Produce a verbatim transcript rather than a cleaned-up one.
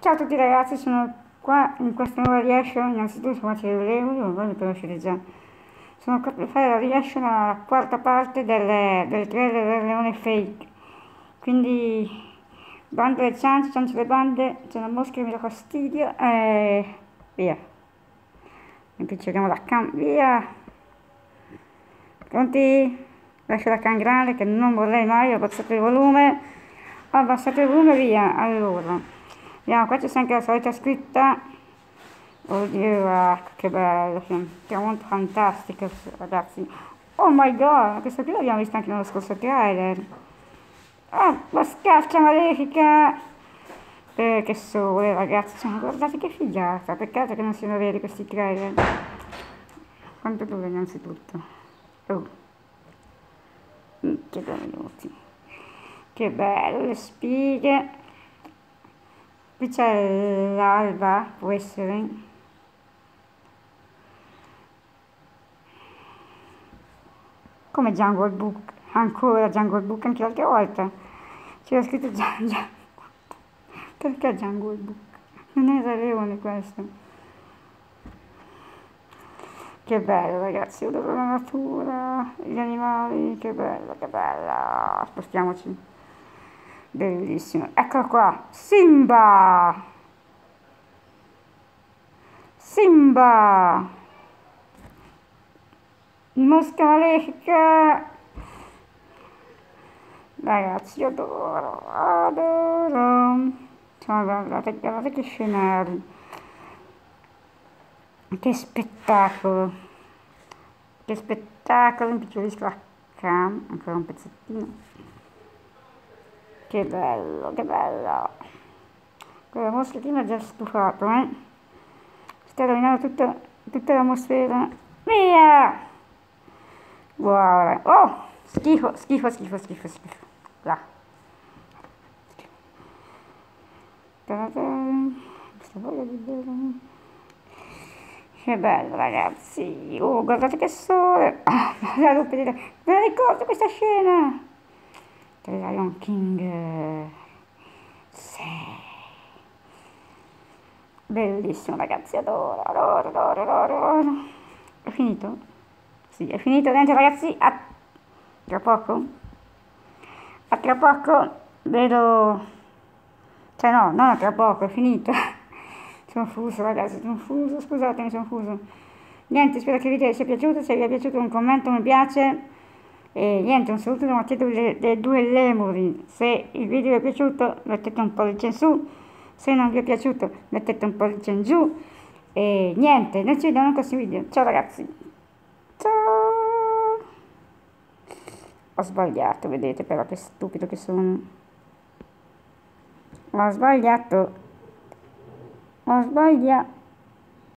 Ciao a tutti ragazzi, sono qua in questa nuova reaction, innanzitutto come ci vedevo, voi mi conoscete già. Sono qua per fare la reaction alla quarta parte del, del trailer del Leone Fake. Quindi bande le ciance, ciance le bande, c'è una mosca che mi dà fastidio e via. Impiccioliamo la cam, via. Pronti? Lascio la cam grande che non vorrei mai, ho abbassato il volume. Ho abbassato il volume, via. Allora, vediamo, qua c'è anche la solita scritta. Oddio, ah, che bello, che monto fantastico, ragazzi. Oh my god, questo qui l'abbiamo visto anche nello scorso trailer. Ah, la scaccia malefica! Eh, che sole, ragazzi, cioè, guardate che figata, peccato che non siano veri questi trailer. Quanto dura innanzitutto? Oh. Mm, che due minuti. Che bello, le spighe. Qui c'è l'alba, può essere. Come Jungle Book, ancora Jungle Book, anche l'altra volta c'era scritto già, già. Perché Jungle Book? Non era leone questo. Che bello ragazzi, io adoro la natura, gli animali, che bello, che bella. Spostiamoci. Bellissimo. Eccolo qua, Simba! Simba! Mosca malefica! Ragazzi, io adoro, adoro. Cioè, guardate, guardate che scenari. Che spettacolo. Che spettacolo, impiccolisco la cam, ancora un pezzettino. Che bello, che bello. Quella moschettina ha già stufato, eh. Sta rovinando tutta, tutta l'atmosfera. Via! Wow, oh! Schifo, schifo, schifo, schifo, schifo. Là. Questa voglia di bere. Che bello ragazzi. Oh, guardate che sole. Ah, la lupe di... Me la ricordo questa scena. The Lion King. Sì. Bellissimo ragazzi, adoro, adoro, adoro, adoro. È finito? Sì, è finito dentro ragazzi. A tra poco? A tra poco vedo... Cioè no, non a tra poco, è finito. Sono fuso ragazzi, sono fuso, scusatemi, sono fuso. Niente, spero che il video vi sia piaciuto, se vi è piaciuto un commento, un mi piace. E niente, un saluto da Matteo delle due lemuri. Se il video vi è piaciuto mettete un pollice in su, se non vi è piaciuto mettete un pollice in giù. E niente, noi ci vediamo in questi video. Ciao ragazzi. Ciao. Ho sbagliato, vedete però che stupido che sono. Ho sbagliato. Ho sbagliato.